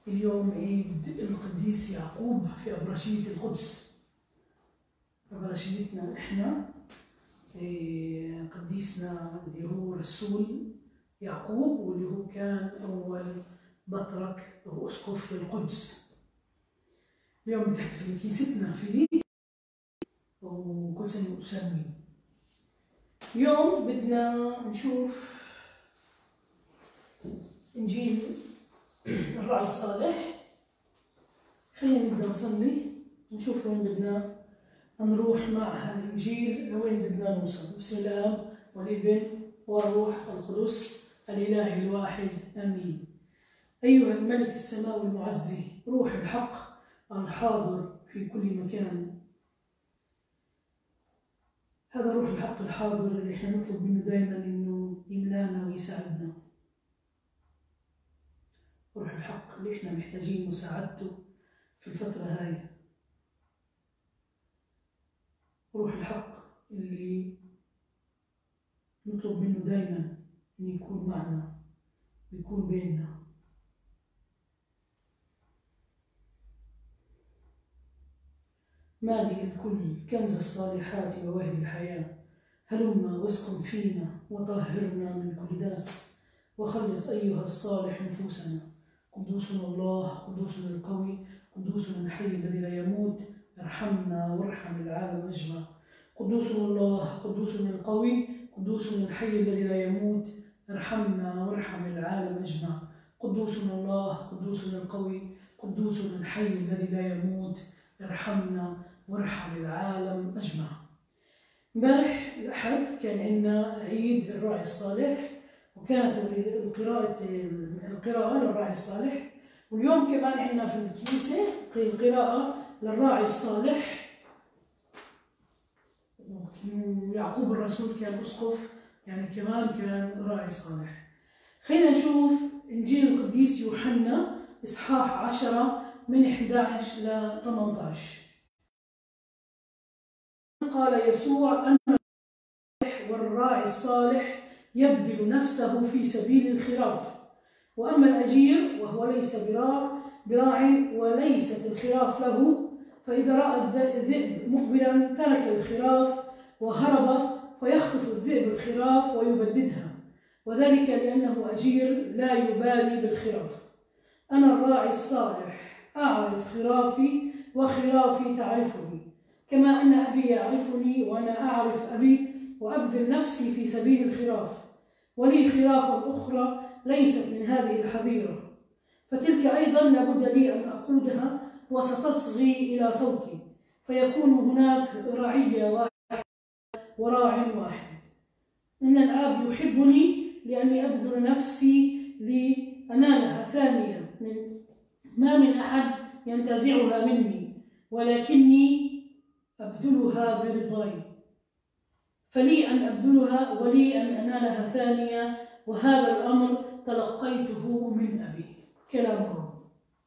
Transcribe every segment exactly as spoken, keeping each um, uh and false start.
اليوم عيد القديس يعقوب في أبرشية القدس. أبرشيتنا إحنا قديسنا اللي هو رسول يعقوب، واللي هو كان أول بطرك أو أسقف للقدس. اليوم بتحتفل كنيستنا فيه وكل سنة وتسامين. اليوم بدنا نشوف إنجيل الراعي الصالح. خلينا نبدأ نصلي نشوف وين بدنا نروح مع هالإنجيل، لوين بدنا نوصل. بسم الآب والابن والروح القدس الإله الواحد آمين. أيها الملك السماوي المعزي، روح الحق الحاضر في كل مكان، هذا روح الحق الحاضر اللي احنا نطلب منه دائما إنه يملانا ويساعدنا. روح الحق اللي احنا محتاجين مساعدته في الفترة هاي. روح الحق اللي نطلب منه دائما إن يكون معنا ويكون بيننا. مالئ الكل كنز الصالحات ووهب الحياة، هلما واسكن فينا وطهرنا من كل دنس، وخلص أيها الصالح نفوسنا. قدوسنا الله، قدوسنا القوي، قدوسنا الحي الذي لا يموت، ارحمنا وارحم العالم أجمع. قدوسنا الله، قدوسنا القوي، قدوسنا الحي الذي لا يموت، ارحمنا وارحم العالم أجمع. قدوسنا الله، قدوسنا القوي، قدوسنا الحي الذي لا يموت، ارحمنا وارحم العالم أجمع. امبارح الأحد كان عندنا عيد الراعي الصالح، وكانت القراءة القراءة للراعي الصالح. واليوم كمان عندنا في الكنيسة القراءة للراعي الصالح. يعقوب الرسول كان أسقف، يعني كمان كان راعي صالح. خلينا نشوف إنجيل القديس يوحنا إصحاح عشرة من إحدى عشر ل ثمانية عشر. قال يسوع: أنا الصالح والراعي الصالح يبذل نفسه في سبيل الخراف، وأما الأجير وهو ليس براع براع وليست الخراف له، فإذا رأى الذئب مقبلا ترك الخراف وهرب، فيخطف الذئب الخراف ويبددها، وذلك لأنه أجير لا يبالي بالخراف. أنا الراعي الصالح أعرف خرافي وخرافي تعرفني، كما أن أبي يعرفني وأنا أعرف أبي، وأبذل نفسي في سبيل الخراف. ولي خراف أخرى ليست من هذه الحظيرة، فتلك أيضا لابد لي أن أقودها، وستصغي إلى صوتي، فيكون هناك رعية واحدة وراع واحد. إن الآب يحبني لأني أبذل نفسي لأنالها ثانية، من ما من أحد ينتزعها مني، ولكني أبذلها برضاي. فلي أن أبذلها ولي أن أنالها ثانية، وهذا الأمر تلقيته من أبي. كلام الرب.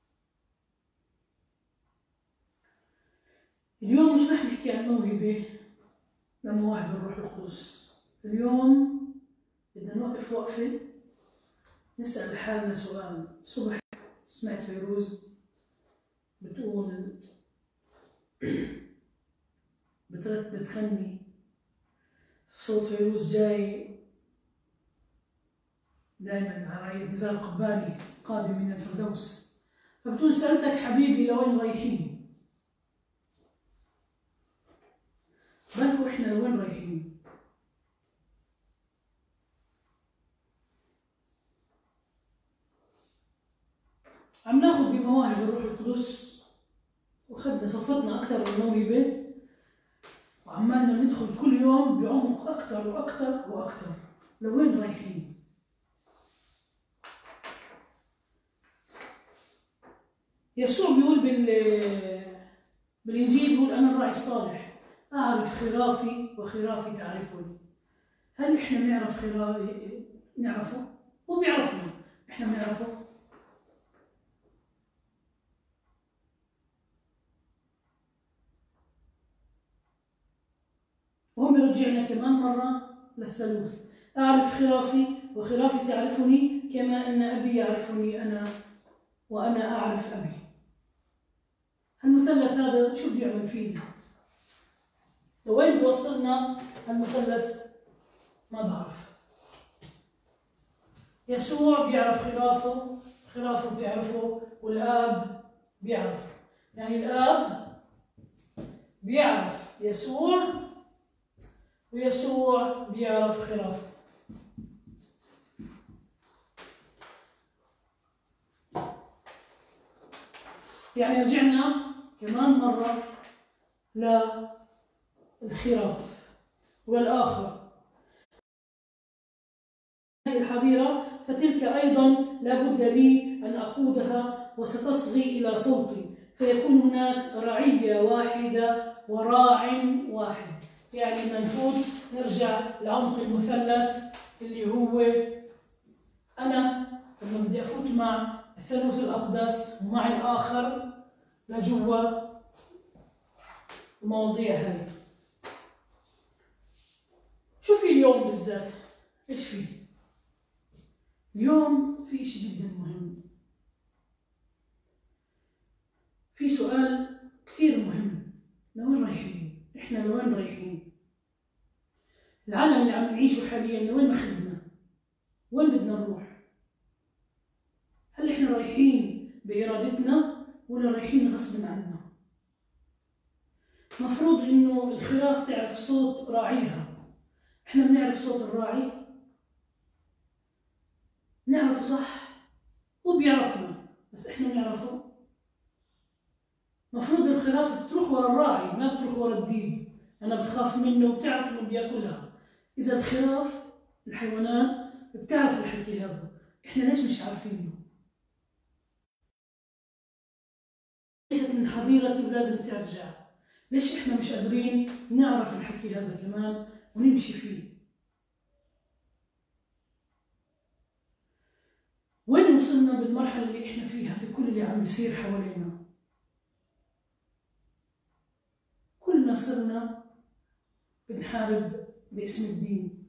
اليوم مش رح نحكي عن موهبة لمواهب الروح القدس. اليوم بدنا نوقف وقفة نسأل حالنا سؤال. الصبح سمعت فيروز بتقول بترت بتغني، صوت فيروز جاي دائما مع رعية نزار قباني قادم من الفردوس. فبتقول: سألتك حبيبي لوين رايحين؟ بالكوا احنا لوين رايحين؟ عم ناخذ بمواهب الروح القدس، واخذنا صفتنا اكثر من موهبه، وعمالنا ندخل كل يوم بعمق اكثر واكثر واكثر. لوين رايحين؟ يسوع بيقول بال بالانجيل، بيقول: انا الراعي الصالح اعرف خرافي وخرافي تعرفني. هل احنا بنعرف خرافي؟ نعرفه؟ هو بيعرفنا، احنا بنعرفه؟ وهم بيرجعنا كمان مرة للثالوث: أعرف خرافي وخرافي تعرفني، كما أن أبي يعرفني أنا وأنا أعرف أبي. المثلث هذا شو بده يعمل فينا؟ لوين بوصلنا المثلث؟ ما بعرف. يسوع بيعرف خرافه، خرافه بتعرفه، والآب بيعرف. يعني الآب بيعرف يسوع ويسوع بيعرف خرافه. يعني رجعنا كمان مرة للخراف والآخر. هذه الحظيرة فتلك أيضا لابد لي أن أقودها وستصغي إلى صوتي، فيكون هناك رعية واحدة وراع واحد. يعني المفروض نرجع لعمق المثلث اللي هو أنا لما بدي أفوت مع الثالوث الأقدس ومع الآخر لجوا المواضيع هاي. شو في اليوم بالذات؟ إيش في؟ اليوم في إشي جدا مهم. في سؤال كثير مهم، لوين رايحين؟ إحنا لوين رايحين؟ العالم اللي عم نعيشه حاليا لوين ماخذنا؟ وين بدنا نروح؟ هل إحنا رايحين بإرادتنا ولا رايحين غصب عنا؟ مفروض إنه الخراف تعرف صوت راعيها. إحنا بنعرف صوت الراعي؟ نعرفه صح؟ هو بيعرفنا بس إحنا بنعرفه؟ مفروض الخراف بتروح ورا الراعي ما بتروح ورا الديب. أنا بتخاف منه وبتعرف إنه بياكلها. إذا الخراف الحيوانات بتعرف الحكي هذا، إحنا ليش مش عارفينه؟ ليست من حظيرتي ولازم ترجع. ليش إحنا مش قادرين نعرف الحكي هذا كمان ونمشي فيه؟ وين وصلنا بالمرحلة اللي إحنا فيها في كل اللي عم بيصير حوالينا؟ كلنا صرنا بنحارب باسم الدين.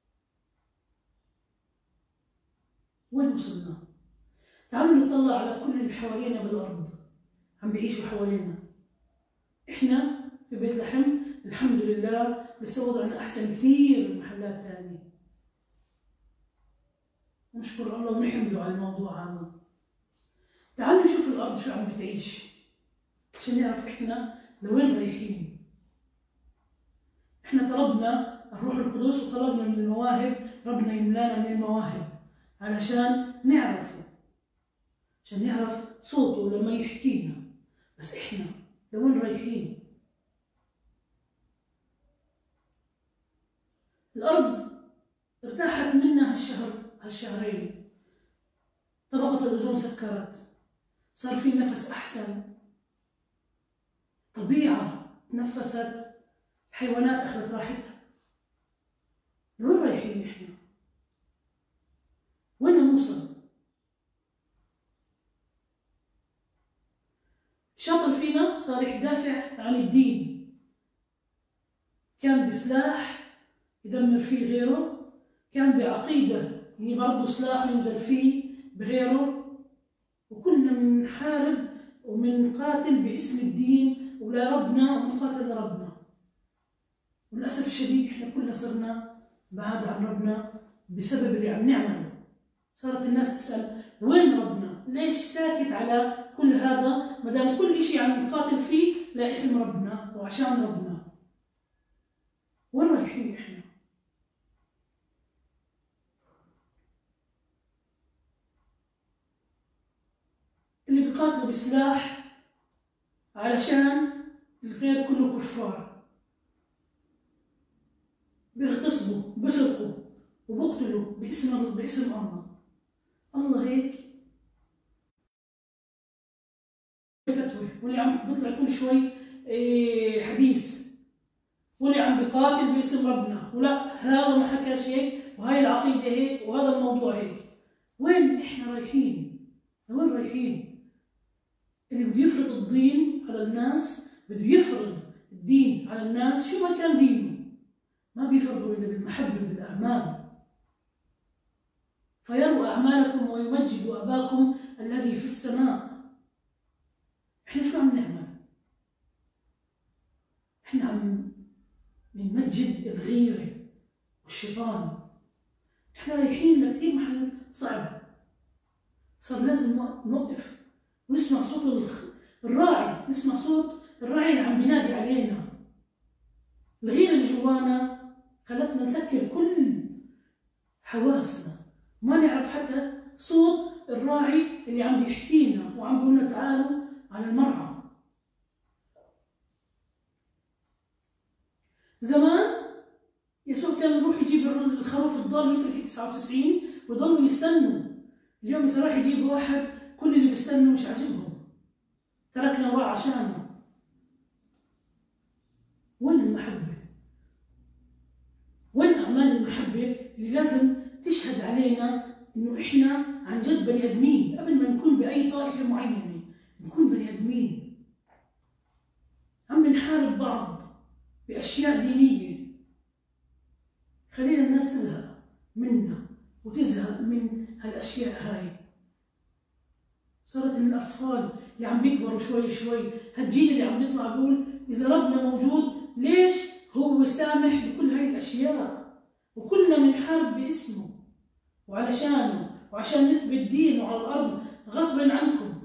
وين وصلنا؟ تعالوا نطلع على كل اللي حوالينا بالأرض عم بيعيشوا حوالينا. إحنا في بيت لحم الحمد لله لسه وضعنا أحسن كثير من محلات تانية. نشكر الله ونحمده على الموضوع هذا. تعالوا نشوف الأرض شو عم بتعيش عشان نعرف إحنا لوين رايحين. إحنا طلبنا الروح القدس وطلبنا من المواهب، ربنا يملانا من المواهب علشان نعرفه، عشان نعرف صوته لما يحكينا. بس إحنا لوين رايحين؟ الأرض ارتاحت منا هالشهر هالشهرين، طبقة الأوزون سكرت، صار في نفس أحسن، طبيعة تنفست، الحيوانات أخذت راحتها. لوين رايحين إحنا؟ وين نوصل؟ الشاطر فينا صار يدافع عن الدين، كان بسلاح يدمر فيه غيره، كان بعقيدة يعني برضه سلاح ينزل فيه بغيره، وكلنا بنحارب ومنقاتل باسم الدين ولا ربنا ونقاتل ربنا. وللأسف الشديد إحنا كلنا صرنا بعاد عن ربنا بسبب اللي عم نعمله. صارت الناس تسأل وين ربنا؟ ليش ساكت على كل هذا ما دام كل شيء عم نقاتل فيه لاسم ربنا وعشان ربنا؟ وين رايحين إحنا؟ اللي بيقاتلوا بسلاح علشان الغير كله كفار، بيغتصبوا بسرقوا وبقتلوا باسم باسم الله. الله هيك فتوى، واللي عم بيطلع كل شوي حديث، واللي عم بيقاتل باسم ربنا، ولا هذا ما حكاش هيك وهي العقيده هيك وهذا الموضوع هيك. وين احنا رايحين؟ لوين رايحين؟ اللي بده يفرض الدين على الناس، بده يفرض الدين على الناس شو ما كان دينه، ما بيفرضوا الا بالمحبه بالأعمال. فيروا أعمالكم ويمجد أباكم الذي في السماء. إحنا شو عم نعمل؟ إحنا عم بنمجد الغيرة والشيطان. إحنا رايحين لكثير محل صعب، صار لازم نوقف ونسمع صوت الراعي، نسمع صوت الراعي اللي عم بينادي علينا. الغيرة اللي جوانا خلتنا نسكر كل حواسنا، ما نعرف حتى صوت الراعي اللي عم بيحكينا وعم بيقول لنا تعالوا على المرعى. زمان يسوع كان يروح يجيب الخروف الضال ويترك تسعة وتسعين ويضلوا يستنوا. اليوم إذا راح يجيب واحد كل اللي بيستنوا مش عاجبهم، تركنا وراه عشانه. وين المحبة؟ وين أعمال المحبة اللي لازم تشهد علينا إنه إحنا عن جد بني آدمين قبل ما نكون بأي طائفة معينة، نكون بني آدمين عم بنحارب بعض بأشياء دينية. خلينا الناس تزهق منا وتزهق من هالأشياء هاي. صارت الأطفال اللي عم بيكبروا شوي شوي، هالجيل اللي عم بيطلع بيقول إذا ربنا موجود ليش هو سامح بكل هاي الأشياء؟ وكلنا بنحارب باسمه وعلشانه وعشان نثبت دينه على الأرض غصبا عنكم.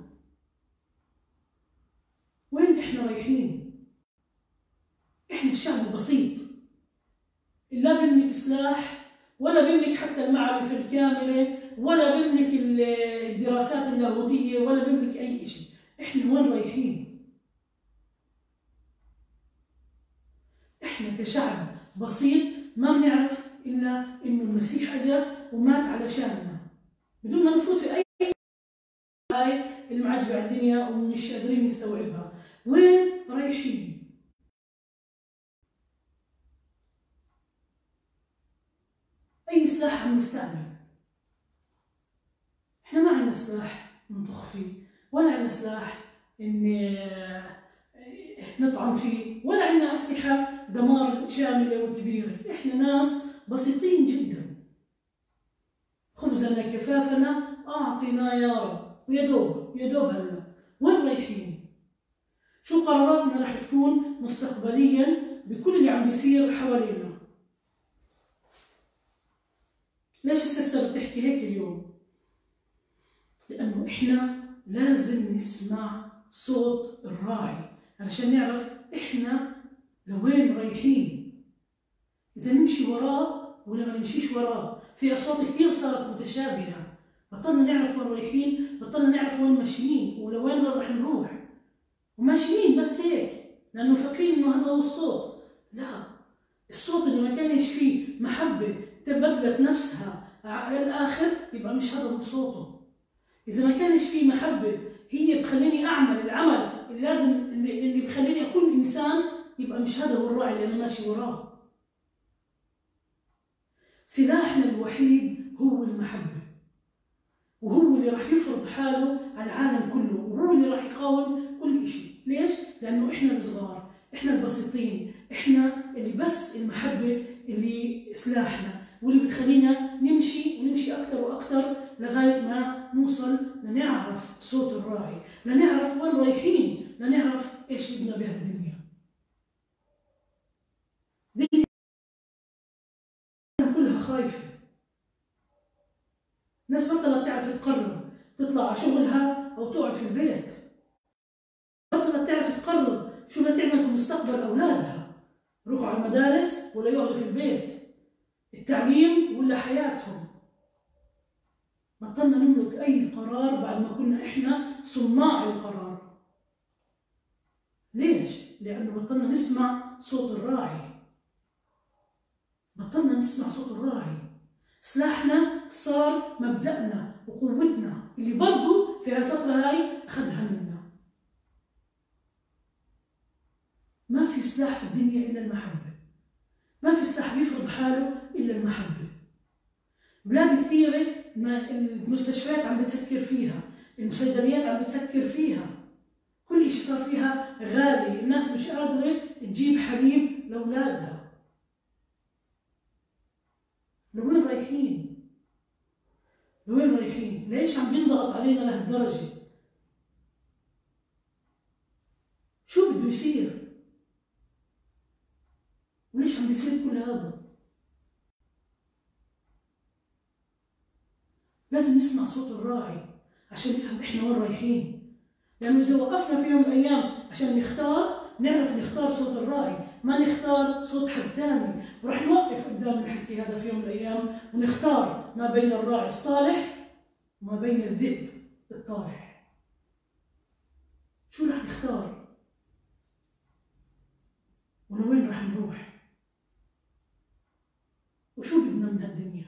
وين إحنا رايحين؟ إحنا الشعب البسيط اللي لا بيملك سلاح ولا بيملك حتى المعرفة الكاملة ولا بيملك الدراسات اللاهوتية ولا بيملك أي شيء. إحنا وين رايحين؟ إحنا كشعب بسيط ما بنعرف إلا إنه المسيح أجا ومات علشاننا، بدون ما نفوت في أي هاي المعجبة على الدنيا ومش قادرين نستوعبها. وين رايحين؟ أي سلاح عم نستعمل؟ إحنا ما عندنا سلاح نطخ فيه، ولا عندنا سلاح إن نطعن فيه، ولا عندنا أسلحة دمار شاملة وكبيرة. إحنا ناس بسيطين جدا. خبزنا كفافنا أعطنا يا رب، ويا دوب يا دوب هلا. وين رايحين؟ شو قراراتنا رح تكون مستقبليا بكل اللي عم بيصير حوالينا؟ ليش السيستر بتحكي هيك اليوم؟ لأنه إحنا لازم نسمع صوت الراعي علشان نعرف إحنا لوين رايحين. إذا نمشي وراه ولا ما نمشيش وراه. في أصوات كثير صارت متشابهة، بطلنا نعرف وين رايحين، بطلنا نعرف وين ماشيين ولوين رح نروح، وماشيين بس هيك لأنه فاكرين إنه هذا هو الصوت. لا، الصوت اللي ما كانش فيه محبة تبذلت نفسها على الآخر يبقى مش هذا هو صوته. إذا ما كانش فيه محبة هي بخليني أعمل العمل اللي لازم اللي, اللي بخليني أكون إنسان، يبقى مش هذا هو الراعي اللي أنا ماشي وراه. سلاحنا الوحيد هو المحبة، وهو اللي راح يفرض حاله على العالم كله، وهو اللي راح يقاوم كل شيء. ليش؟ لأنه إحنا الصغار، إحنا البسيطين، إحنا اللي بس المحبة اللي سلاحنا واللي بتخلينا نمشي ونمشي أكثر وأكثر لغاية ما نوصل لنعرف صوت الراعي، لنعرف وين رايحين، لنعرف إيش بدنا بهالدنيا. الدنيا كلها خايفة، ناس بطلت تعرف تقرر تطلع على شغلها أو تقعد في البيت، بطلت تعرف تقرر شو بدها تعمل في مستقبل أولادها، يروحوا على المدارس ولا يقعدوا في البيت، التعليم ولا حياتهم. بطلنا نملك أي قرار بعد ما كنا إحنا صناع القرار. ليش؟ لأنه بطلنا نسمع صوت الراعي، بطلنا نسمع صوت الراعي. سلاحنا صار مبدأنا وقوتنا اللي برضو في هالفترة هاي أخذها منا. ما في سلاح في الدنيا إلا المحبة، ما في سلاح بيفرض حاله إلا المحبة. بلاد كثيرة المستشفيات عم بتسكر فيها، الصيدليات عم بتسكر فيها، كل شيء صار فيها غالي، الناس مش قادرة تجيب حليب لأولادها. لوين رايحين؟ لوين رايحين؟ ليش عم بينضغط علينا لهالدرجة؟ شو بده يصير؟ وليش عم بيصير كل هذا؟ لازم نسمع صوت الراعي عشان نفهم احنا وين رايحين، لأنه إذا وقفنا في يوم من الأيام عشان نختار، نعرف نختار صوت الراعي، ما نختار صوت حد ثاني، ورح نوقف قدام الحكي هذا في يوم من الأيام ونختار ما بين الراعي الصالح وما بين الذئب الطالح. شو رح نختار؟ ولوين رح نروح؟ وشو بدنا من هالدنيا؟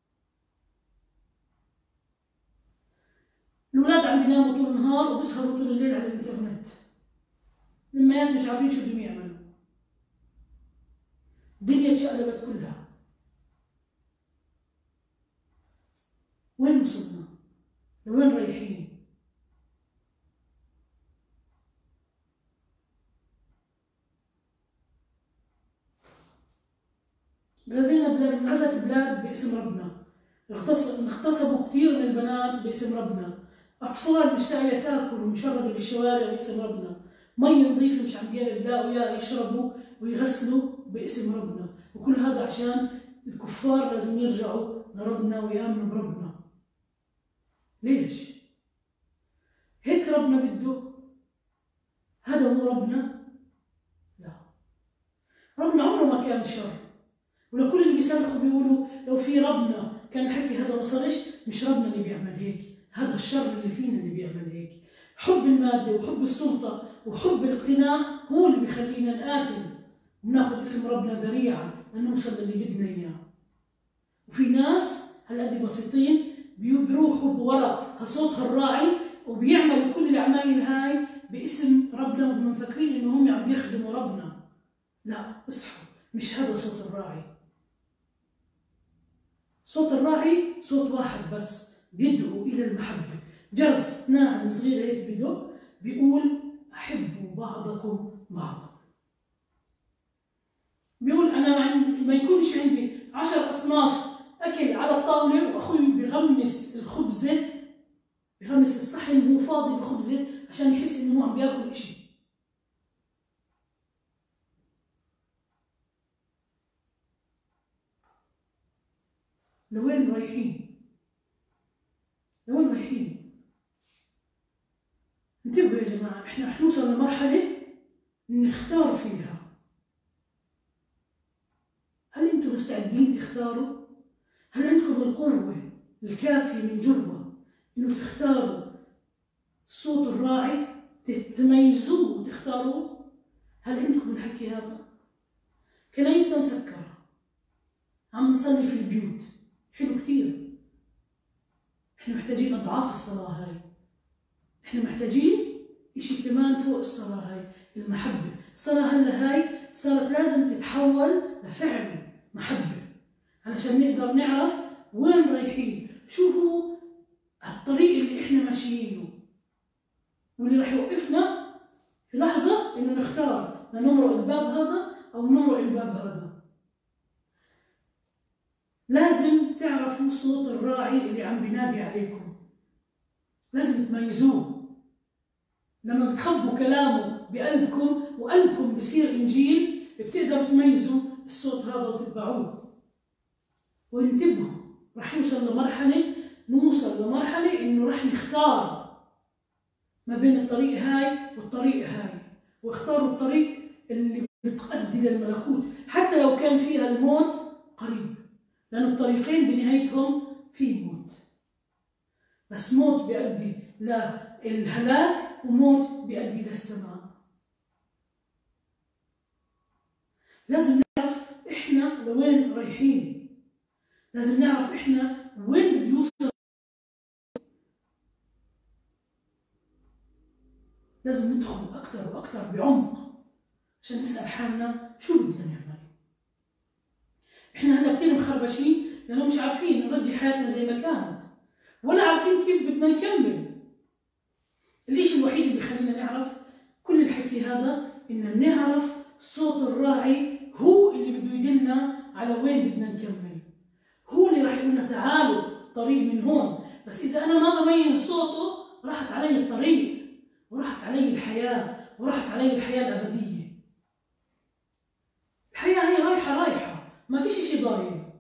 الأولاد عم بيناموا طول النهار وبيسهروا طول الليل على الإنترنت. الأمهات مش عارفين شو بدهم يعملوا. الدنيا اتشقلبت كلها. وين وصلنا؟ لوين رايحين؟ غزينا بلاد، غزت بلاد باسم ربنا، اغتصبوا كثير من البنات باسم ربنا، أطفال مش لاقية تاكل ومشردة بالشوارع باسم ربنا، مي نظيفة مش عم يلاقوا اياها يشربوا ويغسلوا باسم ربنا، وكل هذا عشان الكفار لازم يرجعوا لربنا ويآمنوا بربنا. ليش؟ هيك ربنا بده؟ هذا هو ربنا؟ لا، ربنا عمره ما كان شر، ولكل اللي بيصرخوا بيقولوا لو في ربنا كان الحكي هذا ما صارش. مش ربنا اللي بيعمل هيك، هذا الشر اللي فينا اللي بيعمل هيك. حب المادة وحب السلطة وحب الاقتناع هو اللي بيخلينا نقاتل وناخذ اسم ربنا ذريعة لنوصل للي بدنا إياه. وفي ناس هالقد بسيطين بيروحوا بورا صوت الراعي وبيعملوا كل العمايل هاي باسم ربنا وهم مفكرين إنه هم عم يخدموا ربنا. لا، اصحوا، مش هذا صوت الراعي. صوت الراعي صوت واحد بس، بيدعو إلى المحبة. جرس ناعم صغير هيك بدق بيقول أحبوا بعضكم بعضا. بيقول أنا ما يكونش عندي عشر أصناف أكل على الطاولة وأخوي بغمس الخبزة، بغمس الصحن وهو فاضي بخبزة عشان يحس إنه هو عم بياكل إشي. لوين رايحين؟ لوين رايحين؟ انتبهوا يا جماعة، احنا رح نوصل لمرحلة نختار فيها. هل انتم مستعدين تختاروا؟ هل عندكم القوة الكافية من جوا انه تختاروا صوت الراعي، تميزوه وتختاروه؟ هل عندكم الحكي هذا؟ كنايسنا مسكرة، عم نصلي في البيوت، حلو كثير. احنا محتاجين اضعاف الصلاة هاي. احنا محتاجين اشي كمان فوق الصلاة هاي، المحبة. الصلاة هلا هاي صارت لازم تتحول لفعل محبة علشان نقدر نعرف وين رايحين، شو هو الطريق اللي احنا ماشيينه واللي راح يوقفنا في لحظة انه نختار لنمرق الباب هذا او نمرق الباب هذا. لازم تعرفوا صوت الراعي اللي عم بينادي عليكم، لازم تميزوه. لما بتخبوا كلامه بقلبكم وقلبكم بصير إنجيل، بتقدروا تميزوا الصوت هذا وتتبعوه. وانتبهوا، رح يوصل لمرحلة نوصل لمرحلة إنه رح نختار ما بين الطريق هاي والطريق هاي، واختاروا الطريق اللي بتؤدي للملكوت حتى لو كان فيها الموت قريب، لأن الطريقين بنهايتهم في موت، بس موت بيؤدي للهلاك وموت بيؤدي للسماء. لازم نعرف إحنا لوين رايحين، لازم نعرف إحنا وين بده يوصل. لازم ندخل أكثر وأكثر بعمق عشان نسأل حالنا شو بدنا نعمل. إحنا هلا كثير مخربشين لأنه مش عارفين نرجع حياتنا زي ما كانت، ولا عارفين كيف بدنا نكمل. الإشي الوحيد اللي بيخلينا نعرف كل الحكي هذا إن نعرف صوت الراعي هو اللي بده يدلنا على وين بدنا نكمل، هو اللي راح يقول لنا تعالوا طريق من هون، بس إذا أنا ما بميز صوته راحت علي الطريق وراحت علي الحياة وراحت علي الحياة الأبدية. الحياة هي رايحة رايحة، ما فيش إشي ضايل،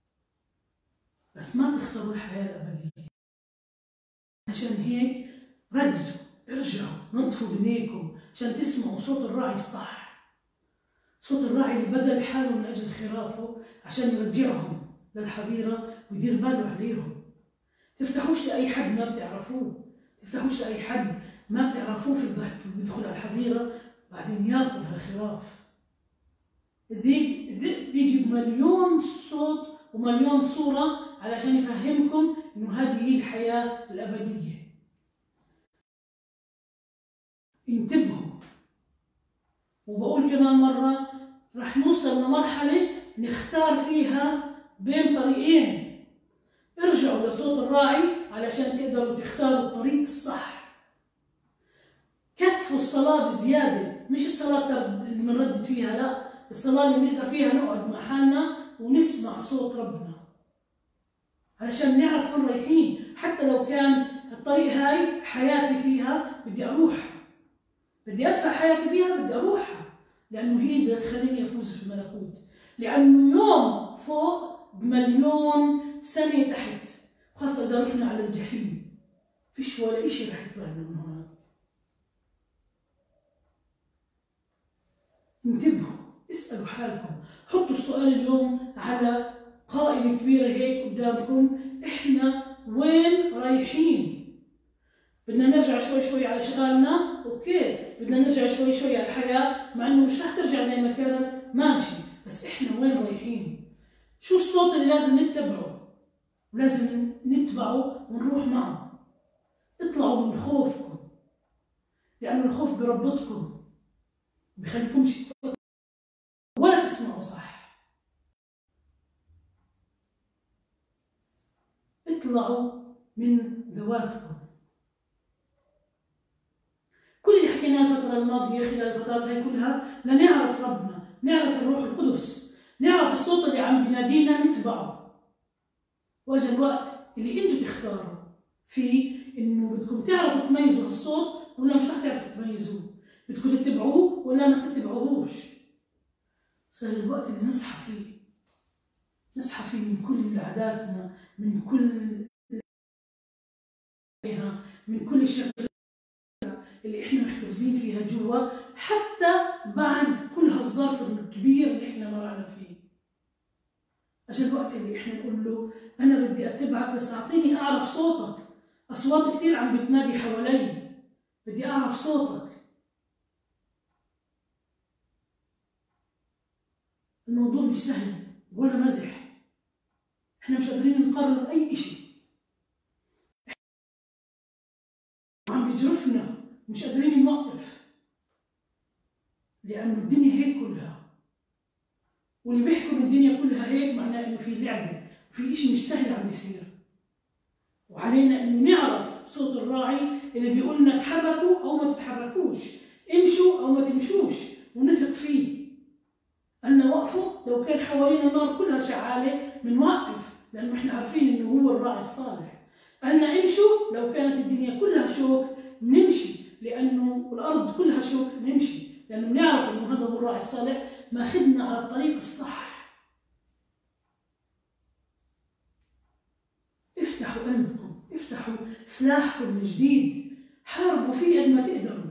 بس ما تخسروا الحياة الأبدية. عشان هيك ركزوا، ارجعوا، نظفوا دنياكم عشان تسمعوا صوت الراعي الصح، صوت الراعي اللي بذل حاله من أجل خرافه عشان يرجعهم للحظيرة ويدير باله عليهم. تفتحوش لأي حد ما بتعرفوه، تفتحوش لأي حد ما بتعرفوه في الضحك بيدخل على الحظيرة بعدين ياكل هالخراف. الذئب الذئب بيجي بمليون صوت ومليون صورة علشان يفهمكم إنه هذه هي الحياة الأبدية. انتبهوا، وبقول كمان مرة رح نوصل لمرحلة نختار فيها بين طريقين. ارجعوا لصوت الراعي علشان تقدروا تختاروا الطريق الصح. كثفوا الصلاة بزيادة، مش الصلاة اللي بنردد فيها، لا، الصلاة اللي بنقدر فيها نقعد مع حالنا ونسمع صوت ربنا علشان نعرف وين رايحين. حتى لو كان الطريق هاي حياتي فيها بدي أروحها، بدي أدفع حياتي فيها بدي أروحها، لأنه هي اللي بتخليني أفوز في الملكوت. لأنه يوم فوق بمليون سنة تحت، خاصة إذا رحنا على الجحيم فيش ولا إشي رح يطلع لنا من هناك. انتبهوا، اسألوا حالكم، حطوا السؤال اليوم على قائمة كبيرة هيك قدامكم، إحنا وين رايحين؟ بدنا نرجع شوي شوي على شغالنا، أوكي، بدنا نرجع شوي شوي على الحياة، مع إنه مش رح ترجع زي ما كانت، ماشي، بس إحنا وين رايحين؟ شو الصوت اللي لازم نتبعه؟ ولازم نتبعه ونروح معه. اطلعوا من خوفكم، لأنه الخوف بربطكم، بخليكمش ولا تسمعوا صح. اطلعوا من ذواتكم. كل اللي حكيناه الفترة الماضية خلال الفترات هاي كلها لنعرف ربنا، نعرف الروح القدس، نعرف الصوت اللي عم بينادينا نتبعه. واجه الوقت اللي انتوا تختاروا فيه انه بدكم تعرفوا تميزوا الصوت ولا مش رح تعرفوا تميزوه، بدكم تتبعوه ولا ما تتبعوهوش. صار الوقت اللي نصحى فيه، نصحى فيه من كل عاداتنا، من كل من كل الشغلات اللي احنا محتفظين فيها جوا، حتى بعد كل هالظرف الكبير اللي احنا مرقنا فيه. اجى الوقت اللي احنا نقول له انا بدي اتبعك، بس اعطيني اعرف صوتك. اصوات كثير عم بتنادي حوالي، بدي اعرف صوتك. الموضوع مش سهل ولا مزح، احنا مش قادرين نقرر اي شيء، عم بيجرفنا، مش قادرين نوقف، لانه الدنيا هيك كلها، واللي بيحكم الدنيا كلها هيك معناه انه في لعبه وفي اشي مش سهل عم بيصير. وعلينا انه نعرف صوت الراعي اللي بيقول لنا تحركوا او ما تتحركوش، امشوا او ما تمشوش، ونثق فيه. قالنا وقفوا، لو كان حوالينا النار كلها شعاله بنوقف، لانه احنا عارفين انه هو الراعي الصالح. قالنا امشوا، لو كانت الدنيا كلها شوك نمشي، لانه الارض كلها شوك نمشي، لانه بنعرف انه هذا هو الراعي الصالح ماخذنا على الطريق الصح. افتحوا قلبكم، افتحوا سلاحكم من جديد، حاربوا فيه قد ما تقدروا،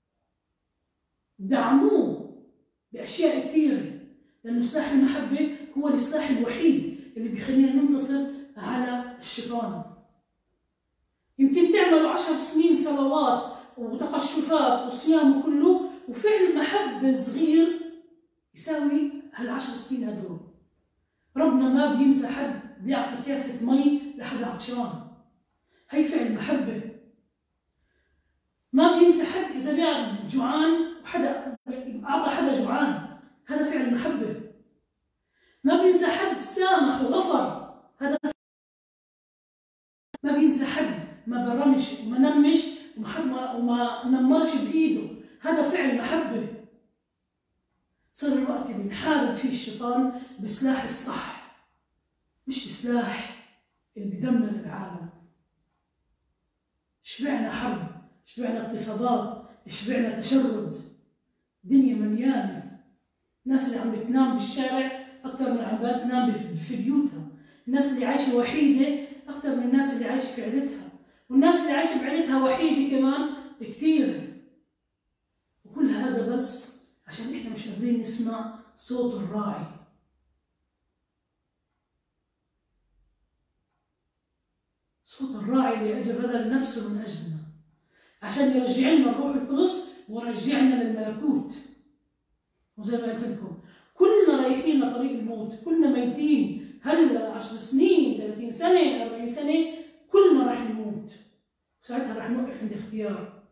دعموه باشياء كثيره، لانه سلاح المحبه هو السلاح الوحيد اللي بيخلينا ننتصر على الشيطان. يمكن تعملوا عشر سنين صلوات وتقشفات وصيام وكله، وفعل محبه صغير يساوي هالعشر سنين هدول. ربنا ما بينسى حد بيعطي كاسة مي لحدا عطشان، هي فعل محبة. ما بينسى حد إذا بيعطي جوعان وحدا أعطى حدا جوعان، هذا فعل محبة. ما بينسى حد سامح وغفر، هذا ما بينسى حد ما برمش وما نمش وما نمرش بإيده، هذا فعل محبة. صار الوقت اللي نحارب فيه الشيطان بسلاح الصح، مش بسلاح اللي بدمر العالم. شبعنا حرب، شبعنا اقتصادات، شبعنا تشرد. دنيا مليانة. الناس اللي عم بتنام بالشارع أكثر من عم بتنام في بيوتها. الناس اللي عايشة وحيدة أكثر من الناس اللي عايشة في عيلتها. والناس اللي عايشة بعيلتها وحيدة كمان كثيرة. وكل هذا بس عشان إحنا مش قادرين نسمع صوت الراعي. صوت الراعي اللي أجى بذل نفسه من أجلنا عشان يرجع لنا الروح القدس ورجعنا للملكوت. وزي ما قلت لكم كلنا رايحين لطريق الموت، كلنا ميتين. هلا عشر سنين، ثلاثين سنة، أربعين سنة، كلنا راح نموت. وساعتها راح نوقف عند اختيار،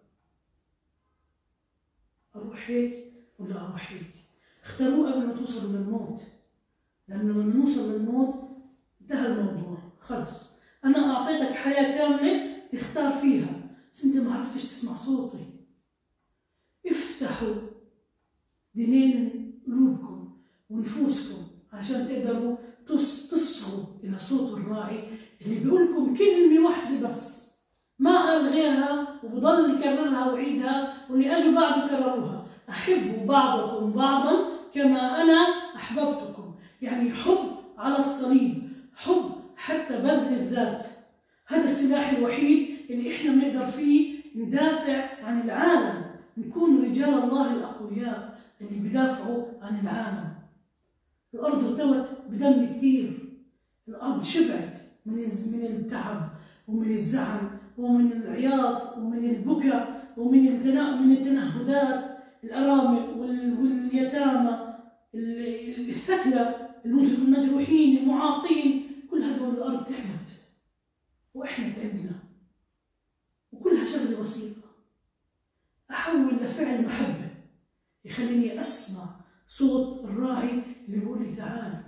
أروح هيك ولا أروح هيك. اختاروه قبل ما توصلوا للموت، لأنه لما نوصل للموت انتهى الموضوع، خلص. أنا أعطيتك حياة كاملة تختار فيها، بس أنت ما عرفتش تسمع صوتي. افتحوا دينين قلوبكم ونفوسكم عشان تقدروا تصغوا إلى صوت الراعي اللي بيقول لكم كلمة واحدة بس، ما قال غيرها وبضل يكررها ويعيدها، واللي أجوا بعده كرروها: أحبوا بعضكم بعضا كما أنا أحببتكم. يعني حب على الصليب، حب حتى بذل الذات. هذا السلاح الوحيد اللي إحنا بنقدر فيه ندافع عن العالم، نكون رجال الله الأقوياء اللي بيدافعوا عن العالم. الأرض ارتوت بدم كثير، الأرض شبعت من من التعب ومن الزعل ومن العياط ومن البكاء ومن من التنهدات، الأرامل واليتامى، الثكلى، المجروحين، المعاقين، كل هدول الأرض تعبت وإحنا تعبنا. وكلها شغلة بسيطة، أحول لفعل محبة يخليني أسمع صوت الراعي اللي بيقول لي تعال.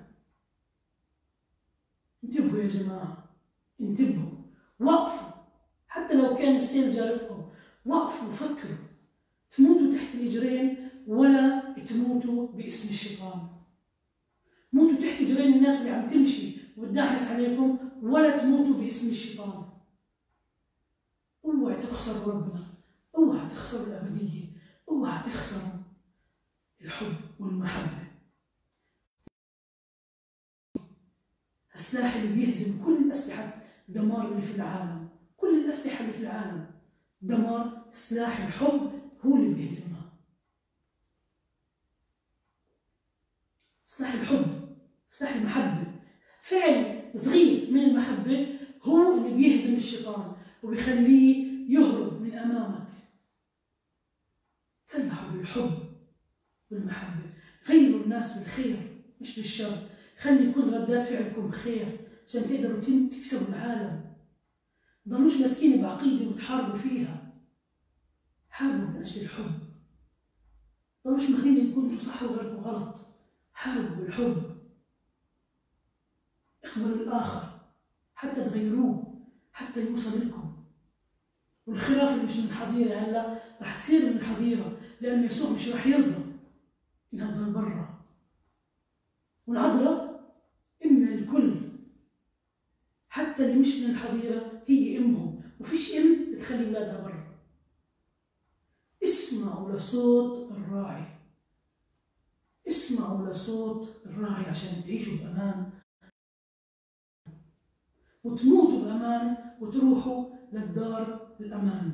انتبهوا يا جماعة، انتبهوا، وقفوا. حتى لو كان السيل جارفكم، وقفوا وفكروا. تموتوا تحت الإجرين ولا تموتوا باسم الشيطان. موتوا تحت إجرين الناس اللي عم تمشي وبتدعس عليكم، ولا تموتوا باسم الشيطان. اوعى تخسروا ربنا، اوعى تخسروا الأبدية، اوعى تخسروا الحب والمحبة. السلاح اللي بيهزم كل أسلحة دمار اللي في العالم، كل الأسلحة اللي في العالم دمار، سلاح الحب هو اللي بيهزمها. سلاح الحب، سلاح المحبة، فعل صغير من المحبة هو اللي بيهزم الشيطان وبيخليه يهرب من أمامك. تسلحوا بالحب والمحبة، غيروا الناس بالخير مش بالشر. خلي كل ردات فعلكم خير عشان تقدروا تكسبوا العالم. ما تضلوش ماسكين بعقيدة وتحاربوا فيها، حاربوا من أجل الحب. ما تضلوش ماخذين إن كنتوا صح وغيركم غلط، حاربوا بالحب. اقبلوا الآخر حتى تغيروه، حتى يوصل لكم. والخراف اللي مش من حظيرة هلا رح تصير من حظيرة، لأن يسوع مش رح يرضى إنها تضل برا. والعذراء أم الكل، حتى اللي مش من الحظيرة هي أمهم، وفيش أم بتخلي أولادها برا. اسمعوا لصوت الراعي، اسمعوا لصوت الراعي عشان تعيشوا بأمان وتموتوا بأمان وتروحوا للدار الأمان.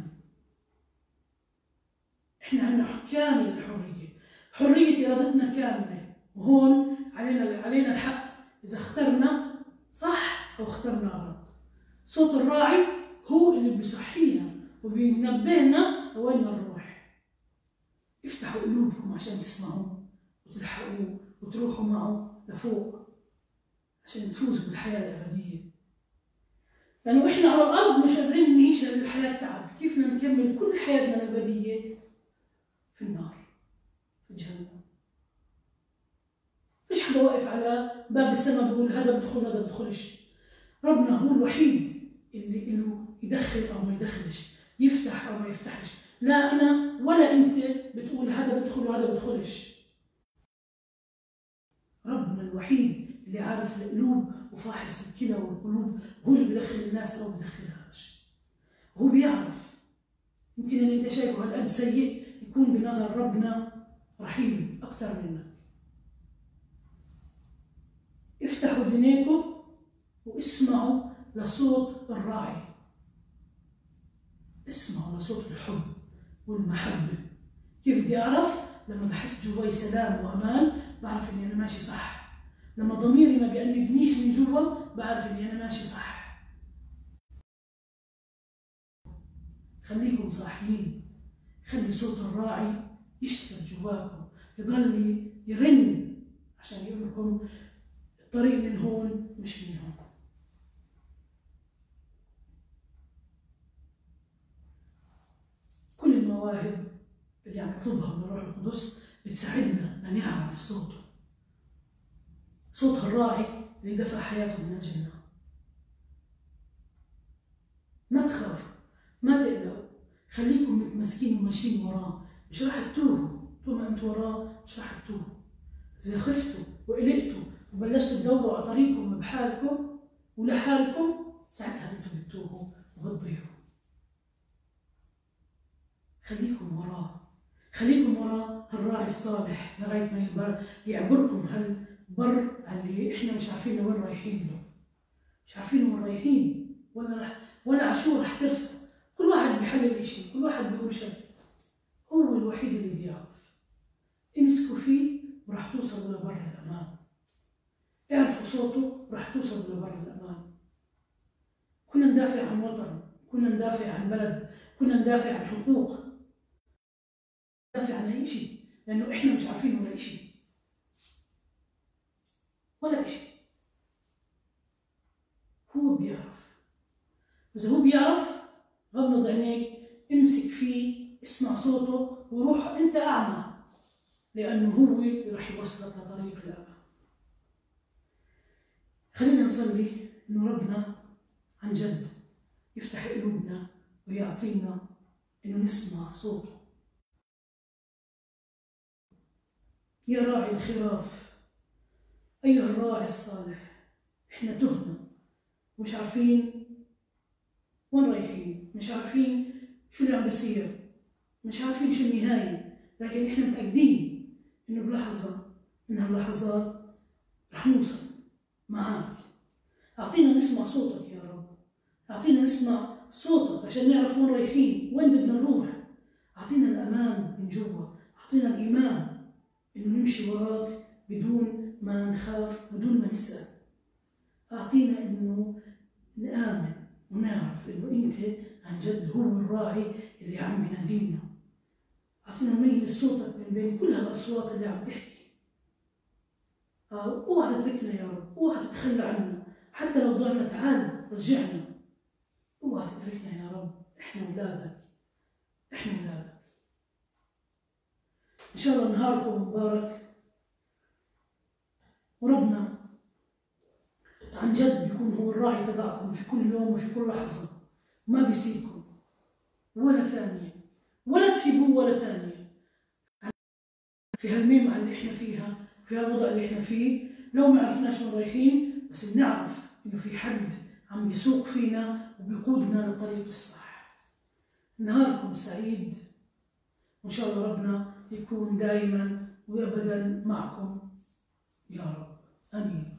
إحنا عندنا كامل الحرية، حرية إرادتنا كاملة، وهون علينا علينا الحق إذا اخترنا صح أو اخترنا غلط. صوت الراعي هو اللي بيصحينا وبينبهنا لوين نروح. افتحوا قلوبكم عشان تسمعوه وتلحقوه وتروحوا معه لفوق عشان تفوزوا بالحياة الأبدية. لأنه إحنا على الأرض مش قادرين نعيش الحياة تعب، كيف بدنا نكمل كل حياتنا الأبدية في النار، في جهنم. فيش حدا واقف على باب السماء بيقول هذا بدخل هذا بدخلش. ربنا هو الوحيد اللي له يدخل أو ما يدخلش، يفتح أو ما يفتحش. لا أنا ولا أنت بتقول هذا بدخل وهذا بدخلش. ربنا الوحيد اللي عارف القلوب وفاحص الكلى والقلوب، هو اللي بيدخل الناس أو ما بيدخلهاش. هو بيعرف يمكن اللي انت شايفه هالقد سيء يكون بنظر ربنا رحيم اكثر منك. افتحوا دنيكم واسمعوا لصوت الراعي، اسمعوا لصوت الحب والمحبة. كيف بدي أعرف؟ لما بحس جواي سلام وأمان بعرف إني أنا ماشي صح. لما ضميري ما بيأنبنيش من جوا بعرف إني أنا ماشي صح. خليكم صاحيين، خلي صوت الراعي يشتغل جواكم، يضل يرن عشان يقول لكم الطريق من هون مش من هون. كل المواهب اللي عم يطلبها من الروح القدس بتساعدنا لنعرف صوته، صوت الراعي اللي دفع حياته من أجلنا. ما تخافوا، ما تقلقوا، خليكم متمسكين وماشيين وراه، مش راح تتوهوا. طول ما انتوا وراه مش راح تتوهوا. إذا خفتوا وقلقتوا وبلشتوا تدوروا على طريقكم بحالكم ولحالكم ساعتها انتوا بتتوهوا وبتضيعوا. خليكم وراه، خليكم وراه الراعي الصالح لغايه ما يبر يعبركم هالبر اللي احنا مش عارفين وين رايحين له، مش عارفين وين رايحين ولا رح ولا عشو رح ترسى. كل واحد بيحلل شيء، كل واحد بيقول شيء، هو الوحيد اللي بيعرف. امسكوا فيه ورح توصلوا لبر الامان. اعرفوا صوته ورح توصلوا لبر الامان. كنا ندافع عن وطن، كنا ندافع عن بلد، كنا ندافع عن حقوق، ندافع عن اي شيء، لانه احنا مش عارفين ولا شيء ولا شيء. هو بيعرف. اذا هو بيعرف غمض عينيك، امسك فيه، اسمع صوته وروح انت اعمى، لانه هو رح يوصلك لطريق الامان. خلينا نصلي انه ربنا عن جد يفتح قلوبنا ويعطينا انه نسمع صوته. يا راعي الخراف، ايها الراعي الصالح، احنا تهنا مش عارفين وين رايحين، مش عارفين شو اللي عم بيصير، مش عارفين شو النهاية، لكن احنا متأكدين انه بلحظة من هاللحظات رح نوصل معك. اعطينا نسمع صوتك يا رب، اعطينا نسمع صوتك عشان نعرف وين رايحين، وين بدنا نروح. اعطينا الامان من جوا، اعطينا الايمان انه نمشي وراك بدون ما نخاف، بدون ما نسأل. اعطينا انه نآمن ونعرف انه انت عن جد هو الراعي اللي عم بينادينا. اعطينا نميز صوتك من بين كل هالاصوات اللي عم تحكي. اوعى تتركنا يا رب، اوعى تتخلى عنا، حتى لو ضعنا تعال رجعنا. اوعى تتركنا يا رب، احنا اولادك، احنا اولادك. ان شاء الله نهاركم مبارك، وربنا عن جد بيكون هو الراعي تبعكم في كل يوم وفي كل لحظة، ما بيسيبكم ولا ثانية، ولا تسيبوه ولا ثانية. في هالميمة اللي احنا فيها، في هالوضع اللي احنا فيه، لو ما عرفناش وين رايحين بس بنعرف انه في حد عم بيسوق فينا وبيقودنا للطريق الصح. نهاركم سعيد، وان شاء الله ربنا يكون دائما وابدا معكم يا رب. امين.